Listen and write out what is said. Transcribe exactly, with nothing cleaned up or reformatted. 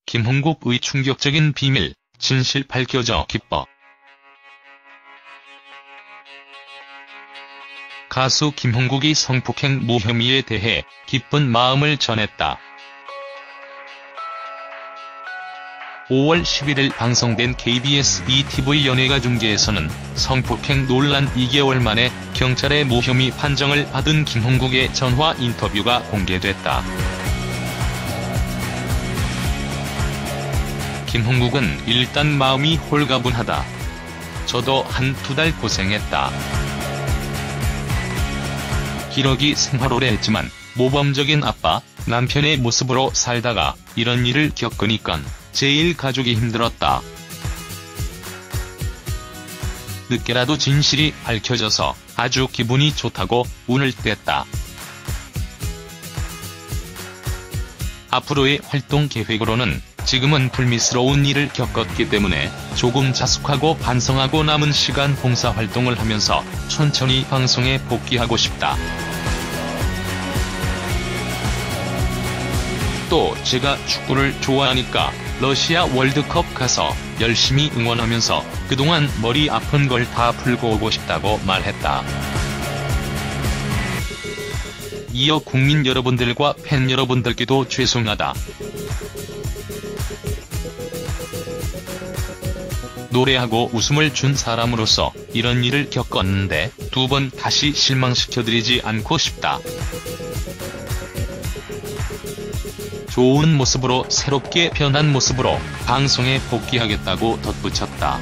김홍국의 충격적인 비밀, 진실 밝혀져 기뻐. 가수 김홍국이 성폭행 무혐의에 대해 기쁜 마음을 전했다. 오월 십일일 방송된 케이비에스 이티비 연예가 중계에서는 성폭행 논란 이 개월 만에 경찰의 무혐의 판정을 받은 김홍국의 전화 인터뷰가 공개됐다. 김홍국은 일단 마음이 홀가분하다. 저도 한 두 달 고생했다. 기러기 생활 오래 했지만 모범적인 아빠, 남편의 모습으로 살다가 이런 일을 겪으니깐 제일 가족이 힘들었다. 늦게라도 진실이 밝혀져서 아주 기분이 좋다고 운을 뗐다. 앞으로의 활동 계획으로는 지금은 불미스러운 일을 겪었기 때문에 조금 자숙하고 반성하고 남은 시간 봉사활동을 하면서 천천히 방송에 복귀하고 싶다. 또 제가 축구를 좋아하니까 러시아 월드컵 가서 열심히 응원하면서 그동안 머리 아픈 걸 다 풀고 오고 싶다고 말했다. 이어 국민 여러분들과 팬 여러분들께도 죄송하다. 노래하고 웃음을 준 사람으로서 이런 일을 겪었는데 두 번 다시 실망시켜드리지 않고 싶다. 좋은 모습으로 새롭게 변한 모습으로 방송에 복귀하겠다고 덧붙였다.